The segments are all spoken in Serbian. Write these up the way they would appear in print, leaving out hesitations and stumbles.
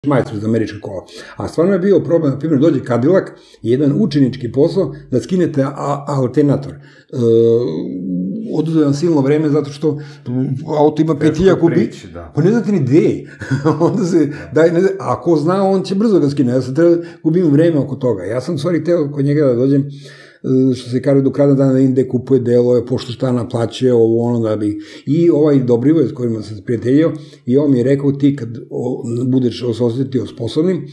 majicu za američka kola. A stvarno je bio problem, na primjer, dođe Cadillac i jedan učenički posao da skinete alternator. Oduzeo vam silno vreme zato što auto ima 5000 kubika. Pa ne znate ni gde. Onda se, a ko zna, on će brzo ga skine. Ja sam treba gubim vreme oko toga. Ja sam u stvari teo kod njega da dođem, što se kaže do kraja dana da im gde kupuje delove, pošto šta naplaćuje, ovo ono da bi... I ovaj Dobrivoj s kojima sam se prijateljio, i on mi je rekao, ti kad budeš osjetio sposobnim,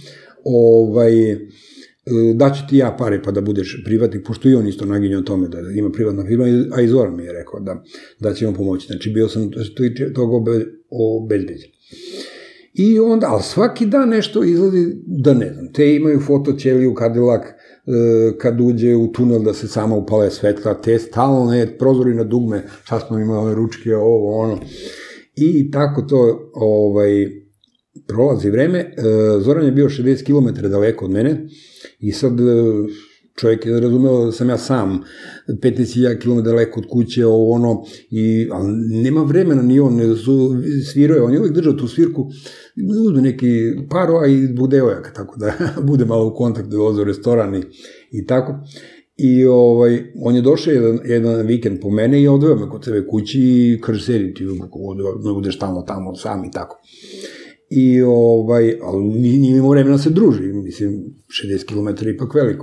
daću ti ja pare pa da budeš privatnik, pošto i on isto naginjao tome da ima privatna firma, a i Zoran mi je rekao da će on pomoći. Znači, bio sam toga obezbeđen. I onda, ali svaki dan nešto izgledi da ne znam, te imaju fotoćeliju Cadillac, kad uđe u tunel da se sama upale svetla, te stalno prozori na dugme, šta smo imali one ručke, ovo, ono. I tako to prolazi vreme. Zoran je bio 60 km daleko od mene i sad čovjek je razumeo da sam ja sam 15.000 km daleko od kuće, ovo, ono, ali nema vremena ni on, svirao, on je uvijek držao tu svirku, uzme neki parova i zbog devojaka, tako da bude malo u kontaktu, dolaze u restoran i tako. I on je došao jedan vikend po mene i odveo me kod sebe kući i kaže, sedi ti, ne budeš tamo sam i tako. Ali nije imao vremena da se druži, mislim, 60 km ipak veliko.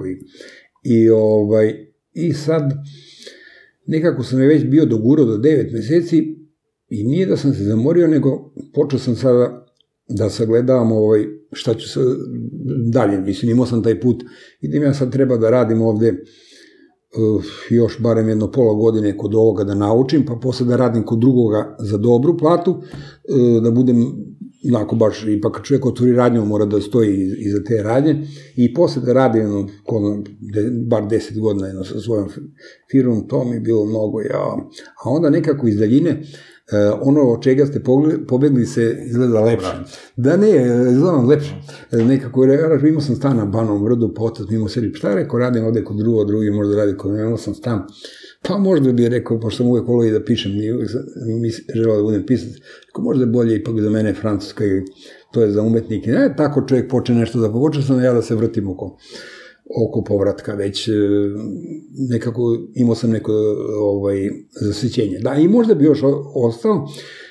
I sad, nekako sam je već bio dogurao do 9 meseci i nije da sam se zamorio, nego počeo sam sada da sagledavam šta ću se dalje, mislim, imao sam taj put, idem ja sad treba da radim ovde još barem jedno pola godine kod ovoga da naučim, pa posle da radim kod drugoga za dobru platu, da budem onako baš, ipak čovjek otvori radnju, mora da stoji iza te radnje, i posle da radim bar 10 godina sa svojom firmom, to mi je bilo mnogo, a onda nekako iz daljine, ono od čega ste pobegli se izgleda lepše. Da ne, izgleda vam lepše. Nekako, imao sam stan na Banovom Brdu, potom imao sebi, šta rekao, radim ovde kod drugi možda radi kod imao sam stan. Pa možda bih rekao, pošto sam uvek volio da pišem, mi želeo da budem pisac, možda je bolje ipak za mene Francuska, to je za umetnike. Tako čovjek počne nešto da počeo sam ja da se vrtim oko povratka, već nekako imao sam neko zasvećenje. Da, i možda bi još ostao,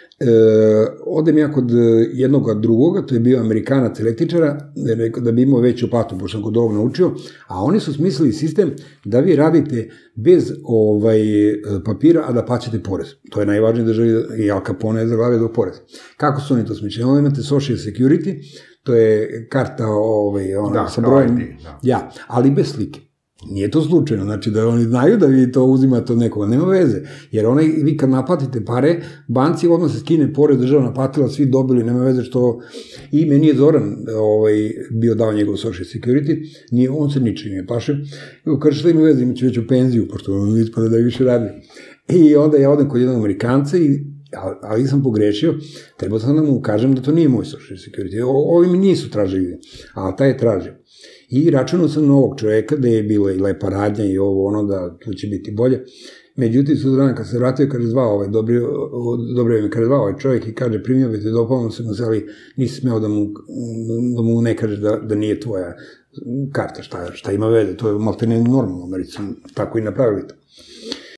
odem ja kod jednog drugoga, to je bio Amerikanac električara, da bi imao veću platu, pošto sam kod ovog naučio, a oni su smislili sistem da vi radite bez papira, a da plaćate porez. To je najvažnije državi, i Al Capone je za glave do porez. Kako su oni to smislili? Onda imate Social Security, to je karta sa brojem, ali bez slike. Nije to slučajno, znači da oni znaju da vi to uzimate od nekoga, nema veze, jer vi kad naplatite pare, banci odmah se skine porez, država naplatila, svi dobili, nema veze što, i meni je Zoran bio dao njegov Social Security, on se ničim ne plaše, kaže šta ima veze, imaće već u penziju, pošto on ispada da je više radi. I onda ja odem kod jednog Amerikanca, ali sam pogrešio, trebao sam da mu kažem da to nije moj Social Security, ovi mi nisu tražili, a taj je tražio. I računao sam na ovog čoveka, da je bila i lepa radnja i ovo ono, da to će biti bolje. Međutim, sutradan kad se vratio, kaže zvao Dobrivoj mi kaže zvao ovaj čovjek i kaže primio bi te, dopao se mu, ali nisi smeo da mu ne kažeš da nije tvoja karta, šta ima veze, to je maltene normalno, Americi, tako i napravili to.